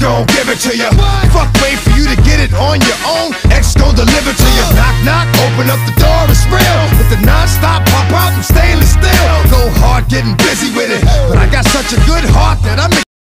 gon' give it to you. Fuck, wait for you to get it on your own. X gon' deliver to you. Knock, knock, open up the door, it's real. With the non-stop pop out and stainless steel. Go hard, getting busy with it. But I got such a good heart that I make